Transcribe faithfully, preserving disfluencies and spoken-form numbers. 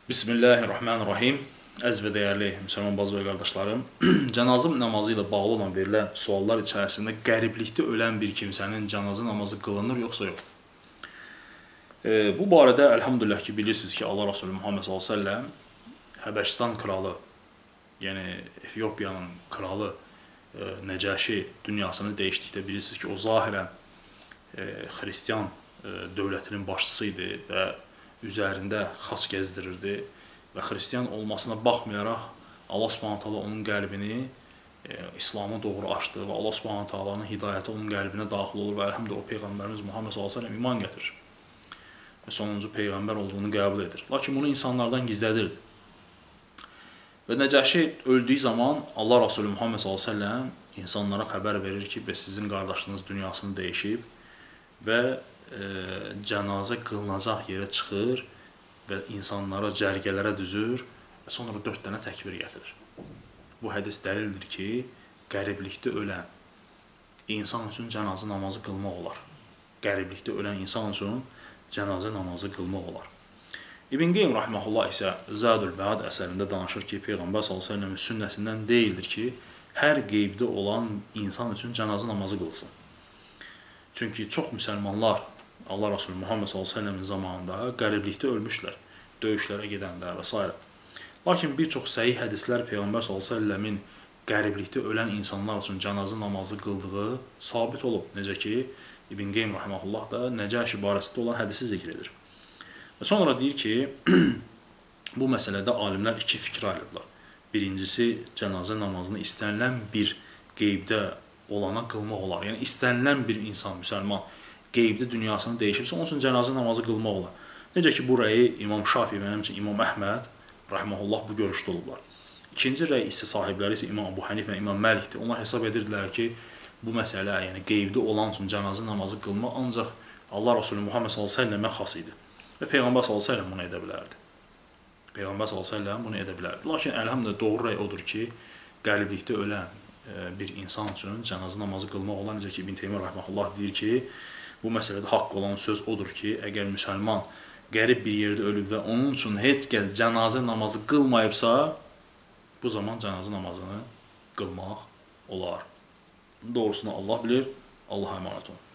Bismillahirrahmanirrahim. Əziz və dəyərli müsəlman bacı və qardaşlarım, cənazə namazı ilə bağlı olan verilən suallar içərisində qəriblikdə ölən bir kimsənin cənazə namazı qılınır yoxsa yox? E, bu barədə əlhamdülillah ki, bilirsiniz ki, Allah Rasulü Muhammed sallallahu əleyhi və səlləm Həbəşistan kralı, yəni Efiopiyanın kralı e, Nəcəşi dünyasını dəyişdikdə bilirsiniz ki, o zahirən e, xristiyan e, dövlətinin başçısı idi və üzərində xaç gəzdirirdi və xristiyan olmasına baxmayaraq Allah Subhanahu taala onun qəlbini e, İslam'a doğru açdı və Allah Subhanahu taalanın hidayəti onun qəlbinə daxil olur və əlhamdülillah o Peyğəmbərimiz Muhammed sallallahu əleyhi və səlləm iman gətirir və sonuncu Peyğəmbər olduğunu qəbul edir. Lakin bunu insanlardan gizlədirdi. Və Nəcəşi öldüyü zaman Allah Rasulü Muhammed sallallahu əleyhi və səlləm insanlara xəbər verir ki, sizin qardaşınız dünyasını dəyişib və e, cənazə qılınacaq yerə çıxır və insanlara, cərgələrə düzür və sonra dörd dənə təkbir gətirir. Bu hədis dəlildir ki, qəriblikdə ölən insan üçün cənazə namazı qılmaq olar. Qəriblikdə ölən insan üçün cənazə namazı qılmaq olar. İbn Qeym rahmehullah isə Zadul Məad əsərində danışır ki, Peyğəmbər sallallahu əleyhi və səlləmin sünnəsindən deyildir ki, hər qeybdə olan insan üçün cənazə namazı qılsın. Çünki çox müsəlmanlar Allah Rasulü Muhammed sallallahu əleyhi və səlləmin zamanında qəriblikdə ölmüşlər, döyüşlərə gedəndə və s. Lakin bir çox səhih hədislər Peyğəmbər sallallahu əleyhi və səlləmin qəriblikdə ölən insanlar üçün cənazə namazı qıldığı sabit olub. Necə ki, İbn Qeym rahmehullah da Nəcəşi barəsində olan hədisi zikr edir. Və sonra deyir ki, bu məsələdə alimlər iki fikir ayırıblar. Birincisi, cənazə namazını istənilən bir qeybdə olana qılmaq olar. Yəni, istənilən bir insan, müsəlman, qeybdə dünyasını dəyişibsə, onun üçün cənazə namazı qılmaq olar. Necə ki, bu rəyi İmam Şafi və həmçinin İmam Əhməd rahmehullah bu görüşdə olublar. İkinci rəy isə sahibləri isə İmam Əbu Hənifə və İmam Məlikdir. Onlar hesab edirdilər ki, bu məsələ, yəni qeybdə olan üçün cənazə namazı qılmaq ancaq Allah Rasulü Muhammed sallallahu əleyhi və səlləmə xas idi. Və Peyğəmbər sallallahu əleyhi və səlləm bunu edə bilərdi. Peyğəmbər sallallahu əleyhi və səlləm bunu edə bilərdi. Lakin əlhamdülillah doğru rəy odur ki, qəriblikdə ölən bir insan üçün cənazə namazı qılmaq olan, necə ki, İbn Teymiyyə rahmehullah deyir ki, bu məsələdə haqq olan söz odur ki, əgər müsəlman qərib bir yerdə ölüb və onun üçün heç kəs cənazə namazı qılmayıbsa, bu zaman cənazə namazını qılmaq olar. Doğrusunu Allah bilir, Allaha əmanət olun.